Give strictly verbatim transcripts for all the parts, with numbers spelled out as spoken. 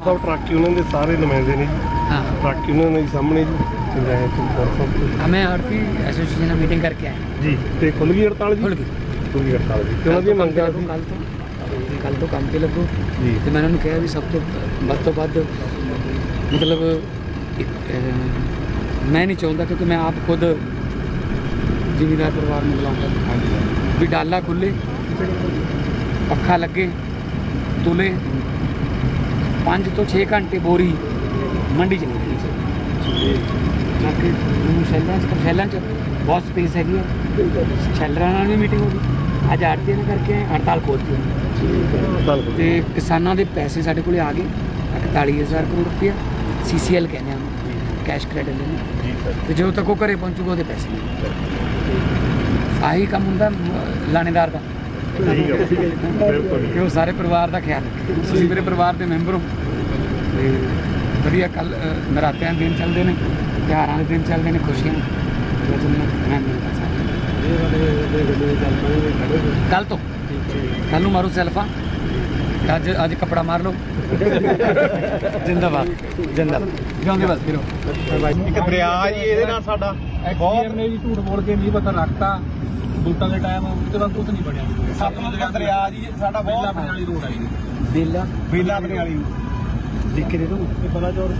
ਸਾਹਿਬ truck union के सारे नुमाइंदे ने जी। हाँ ट्रक यूनियन के सामने जी हमें आड़ती एसोसीएशन मीटिंग करके आए जी। तो खुल गई हड़ताल जी? खुल गई खुल गई हड़ताल जी। तो उन्होंने मंगा सी कल तो कल तो काम पे लगो जी। तो मैंने उन्होंने कहा भी सब तो ਵੱਧ ਤੋਂ ਵੱਧ मतलब एक, मैं नहीं चाहता क्योंकि मैं आप खुद जिमीदार परिवार में बुलाऊंगा भी डाला खुले पखा लगे तुले पाँच तो छे घंटे बोरी मंडी च नहीं रहनी चाहिए ताकि शैलों शैलों च बहुत स्पेस हैगी है। शैलर भी मीटिंग होगी अज आड़ती ने करके हड़ताल खोलती है। किसानों के पैसे साढ़े को आ गए इकताली हज़ार करोड़ रुपया सी सी एल कहने कैश क्रेडिट लेने तो जो तक वो घरे पहुँचूगा वो पैसे नहीं। आही काम होंगे लाणेदार का कि वो सारे परिवार का ख्याल रखे। तुसीं मेरे परिवार के मैंबर हो वधिया कल नरात्यां दिन चलते हैं त्योहारों के दिन चलते हैं खुशियां कल तो कल नूं मारो सैल्फा अज अज कपड़ा मार लो जिंदाबाद जिंदाबाद जिਉਂਦੇ बस फिरो एक दरिया जी ਇਹਦੇ ਨਾਲ ਸਾਡਾ ਬਹੁਤ ਨੇ ਜੀ ਝੂਠ ਬੋਲ ਕੇ ਨਹੀਂ ਪਤਾ ਰੱਖਤਾ ਬੂਟਾਂ ਦੇ ਟਾਈਮ ਉਹਦੇ ਬਾਅਦ ਕੁਝ ਨਹੀਂ ਬਣਿਆ। ਸਤਲੁਜ ਦਾ ਦਰਿਆ ਜੀ ਸਾਡਾ ਬੇਲਾ ਬਹੁਤ ਬਣੇ ਵਾਲੀ ਰੋਡ ਆ ਜੀ बेला ਬੇਲਾ ਬਣੇ ਵਾਲੀ लिख के दे दो ਬੜਾ ਜੋਰ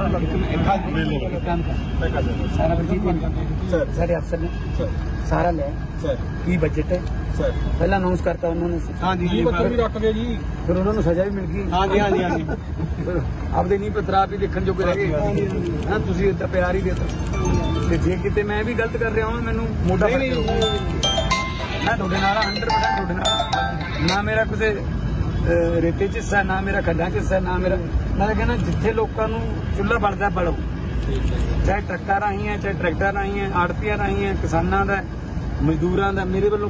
काम कर सारा बजट सारे अफसर ने सारा ले सर की बजट है सर पहला अनाउंस करता उन्होंने हाँ जी ਜੀ ਪੱਤਰ ਵੀ ਰੱਖ ਗਏ ਜੀ फिर उन्होंने सजा भी मिल गई। हाँ जी हाँ जी हाँ जी फिर आपदे नहीं पत्रा भी देखने जोगे रह गए हाँ तुसी इतना प्यार ही देता ते जे किते मैं भी गलत कर रहा हूँ मैनू मोटा नहीं नहीं मैं थोड़े नाल हंड्रेड परसेंट थोड़े नाल ना मेरा किसी रेते च हिस्सा ना मेरा खड्डा च हिस्सा ना मेरा मैं कहना जिथे लोगों को चुल्हा बलदा बलो चाहे ट्रक्टां राही है चाहे ट्रैक्टर राही है आड़तियां राही है किसानों का मजदूरों का मेरे वालों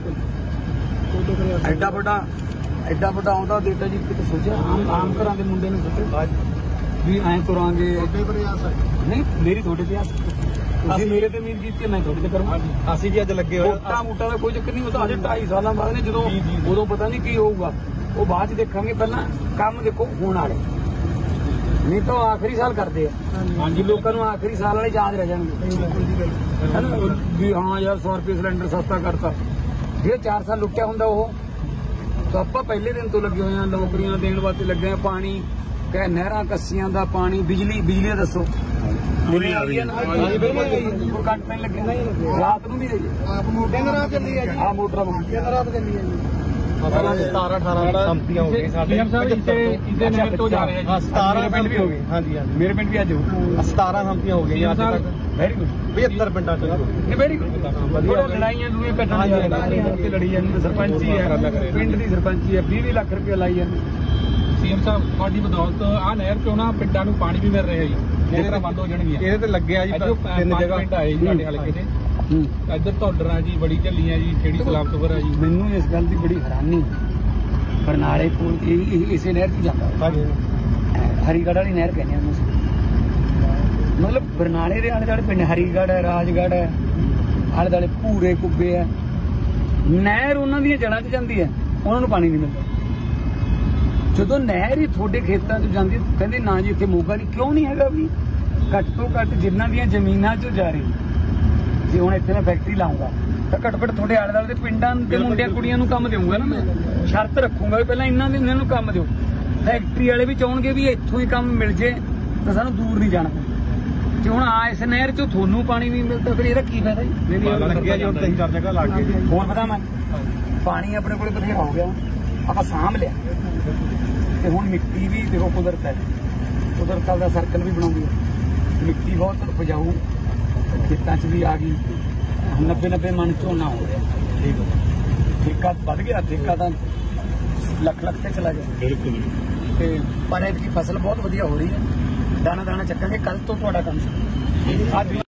एडा बड़ा एडा बड़ा आउंदा देता जी किते सोचा आम आम घर के मुंडे ने सोचा भी ऐ तुरांगे नहीं मेरी थोड़े ते ਤੁਸੀਂ ਮੇਰੇ ਤੇ ਉਮੀਦ ਕੀਤੀ ਮੈਂ ਤੁਹਾਡੇ ਤੇ ਕਰੂੰਗਾ। ਅਸੀਂ ਜੀ ਅੱਜ ਲੱਗੇ ਹੋਏ ਮੋਟਾ ਮੋਟਾ ਦਾ ਕੋਈ ਚੱਕਰ ਨਹੀਂ। ਉਹ ਤਾਂ ਅਜੇ ਢਾਈ ਸਾਲਾਂ ਬਾਅਦ ਨੇ ਜਦੋਂ ਉਦੋਂ ਪਤਾ ਨਹੀਂ ਕੀ ਹੋਊਗਾ ਉਹ ਬਾਅਦ ਚ ਦੇਖਾਂਗੇ। ਪਹਿਲਾਂ ਕੰਮ ਦੇਖੋ ਹੋਣ ਵਾਲੇ ਨਹੀਂ ਤਾਂ ਆਖਰੀ ਸਾਲ ਕਰਦੇ ਆ ਹਾਂਜੀ ਲੋਕਾਂ ਨੂੰ ਆਖਰੀ ਸਾਲ ਵਾਲੇ ਯਾਦ ਰਹਿ ਜਾਣਗੇ ਹੈ ਨਾ ਵੀ ਹਾਂ ਯਾਰ ਸੌ ਰੁਪਏ ਸਿਲੰਡਰ ਸਸਤਾ ਕਰਤਾ ਜੇ ਚਾਰ ਸਾਲ ਲੁੱਟਿਆ ਹੁੰਦਾ ਉਹ ਤਾਂ ਆਪਾਂ ਪਹਿਲੇ ਦਿਨ ਤੋਂ ਲੱਗੇ ਹੋਏ ਆ ਨੌਕਰੀਆਂ ਦੇਣ ਵਾਸਤੇ ਲੱਗੇ ਆ। ਪਾਣੀ ਕਹੇ ਨਹਿਰਾਂ ਕੱਸੀਆਂ ਦਾ ਪਾਣੀ ਬਿਜਲੀ ਬਿਜਲੀ ਦੱਸੋ ਮੇਰੀ ਆ ਰਹੀ ਹੈ ਨਾ ਕੱਟ ਪੈਣ ਲੱਗੇ ਰਾਤ ਨੂੰ ਵੀ ਆਪ ਮੋਟਰ ਰਾਤ ਚੱਲੀ ਹੈ ਜੀ ਆ ਮੋਟਰ ਰਾਤ ਚੱਲੀ ਹੈ ਜੀ सतारह अठारह संपतियां हो गई साढ़े ਨਹਿਰ ਤੋਂ ਜਾ ਰਹੇ ਆ ਜੀ सतारह पिंड भी हो गई हाँ जी हाँ मेरे पिंड भी आज हो सतारह संपतियां हो गई आज तक वेरी गुड पचहत्तर पिंडा च वेरी गुड बड़ा लड़ाइयां लूए कटन लड़ी जाती सरपंची है पिंड की सरपंची है बीस लाख रुपया लाई जाती। ਸੀਐਮ ਸਾਹਿਬ ਤੁਹਾਡੀ ਬਦੌਲਤ ਆ ਨਹਿਰ ਚੋਂ ਨਾ ਪਿੰਡਾਂ ਨੂੰ ਪਾਣੀ ਵੀ ਮਿਲ ਰਿਹਾ ਜੀ ਨਹਿਰਾਂ ਬੰਦ ਹੋ ਜਾਣਗੀਆਂ ਇਹਦੇ ਤੇ ਲੱਗਿਆ ਜੀ ਤਿੰਨ ਜਗ੍ਹਾ ਪਿੰਡ ਆਏ ਜੀ ਸਾਡੇ ਹਲਕੇ ਦੇ ਇੱਧਰ ਧੌਲਰਾਂ ਜੀ ਬੜੀ ਝੱਲੀਆਂ ਜੀ ਖੇੜੀ ਸਲਾਮਤਪੁਰ ਆ ਜੀ। ਮੈਨੂੰ ਇਸ ਗੱਲ ਦੀ ਬੜੀ ਹੈਰਾਨੀ ਬਰਨਾਲੇ ਕੋਲ ਇਸੇ ਨਹਿਰ 'ਚ ਜਾਂਦਾ ਹਾਂਜੀ ਹਰੀਗੜ੍ਹ ਵਾਲੀ ਨਹਿਰ ਕਹਿੰਦੇ ਆ ਉਹਨੂੰ ਮਤਲਬ ਬਰਨਾਲੇ ਦੇ ਆਲੇ ਦੁਆਲੇ ਪਿੰਡ ਹਰੀਗੜ੍ਹ ਹੈ ਰਾਜਗੜ੍ਹ ਹੈ ਆਲੇ ਦੁਆਲੇ ਭੂਰੇ ਕੁੱਬੇ ਹੈ ਨਹਿਰ ਉਹਨਾਂ ਦੀਆਂ ਜੜ੍ਹਾਂ 'ਚ ਜਾਂਦੀ ਹੈ ਉਹਨਾਂ ਨੂੰ ਪਾਣੀ ਨਹੀਂ ਮਿਲਦਾ। ਜਦੋਂ ਨਹਿਰ ਹੀ ਤੁਹਾਡੇ ਖੇਤਾਂ 'ਚ ਜਾਂਦੀ ਕਹਿੰਦੇ ਨਾ ਜੀ ਇੱਥੇ ਮੋਗਾ ਨਹੀਂ ਕਿਉਂ ਨਹੀਂ ਹੈਗਾ ਵੀ ਘੱਟ ਤੋਂ ਘੱਟ ਜਿਨ੍ਹਾਂ ਦੀਆਂ ਜ਼ਮੀਨਾਂ 'ਚ ਜਾ ਰਹੀ ਜੇ ਹੁਣ ਇੱਥੇ ਮੈਂ ਫੈਕਟਰੀ ਲਾਉਂਗਾ ਤਾਂ ਘੱਟੋ ਘੱਟ ਤੁਹਾਡੇ ਆਲੇ ਦੁਆਲੇ ਦੇ ਪਿੰਡਾਂ ਦੇ ਮੁੰਡਿਆਂ ਕੁੜੀਆਂ ਨੂੰ ਕੰਮ ਦੇਵਾਂਗਾ ਨਾ ਮੈਂ ਸ਼ਰਤ ਰੱਖੂੰਗਾ ਵੀ ਪਹਿਲਾਂ ਇਹਨਾਂ ਦੇ ਇਹਨਾਂ ਨੂੰ ਕੰਮ ਦਿਓ। ਫੈਕਟਰੀ ਵਾਲੇ ਵੀ ਚਾਹਣਗੇ ਵੀ ਇੱਥੋਂ ਹੀ ਕੰਮ ਮਿਲ ਜੇ ਤਾਂ ਸਾਨੂੰ ਦੂਰ ਨਹੀਂ ਜਾਣਾ ਜੇ ਹੁਣ ਆ ਇਸ ਨਹਿਰ 'ਚੋਂ ਤੁਹਾਨੂੰ ਪਾਣੀ ਨਹੀਂ ਮਿਲਦਾ ਫਿਰ ਇਹਦਾ ਕੀ ਫਾਇਦਾ ਜੀ। ਲੱਗਿਆ ਜੀ ਹੁਣ ਤਿੰਨ ਚਾਰ ਜਗ੍ਹਾ ਲੱਗ ਗਏ ਹੋਰ ਪਤਾ ਮੈਂ ਪਾਣੀ ਆਪਣੇ ਕੋਲ ਬਥੇਰਾ ਹੋ ਗਿਆ ਆਪਾਂ ਸਾਂਭ ਲਿਆ ਤੇ ਹੁਣ ਮਿੱਟੀ ਵੀ ਦੇਖੋ ਕੁਦਰਤ ਹੈ ਕੁਦਰਤ ਦਾ ਸਰਕਲ ਵੀ ਬਣਾਉਂਦੀ ਹੈ ਮਿੱਟੀ ਬਹੁਤ ਉਪਜਾਊ ਖੇਤਾਂ 'ਚ ਵੀ ਆ ਗਈ ਨੱਬੇ ਨੱਬੇ ਮਣ ਝੋਨਾ ਹੋ ਰਿਹਾ ਠੀਕ ਹੈ ਠੇਕਾ ਵੱਧ ਗਿਆ ਠੇਕਾ ਤਾਂ ਲੱਖ ਲੱਖ ਤੇ ਚਲਾ ਗਿਆ ਬਿਲਕੁਲ ਤੇ ਪਰ ਇਹਦੀ ਫਸਲ ਬਹੁਤ ਵਧੀਆ ਹੋ ਰਹੀ ਹੈ ਦਾਣਾ ਦਾਣਾ ਚੱਕਾਂਗੇ ਕੱਲ ਤੋਂ ਤੁਹਾਡਾ ਕੰਮ ਸ਼ੁਰੂ।